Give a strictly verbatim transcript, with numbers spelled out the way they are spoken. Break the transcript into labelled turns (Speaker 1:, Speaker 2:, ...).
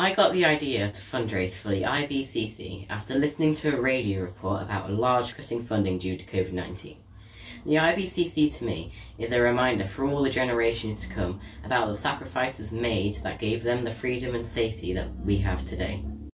Speaker 1: I got the idea to fundraise for the I B C C after listening to a radio report about a large cut in funding due to COVID nineteen. The I B C C to me is a reminder for all the generations to come about the sacrifices made that gave them the freedom and safety that we have today.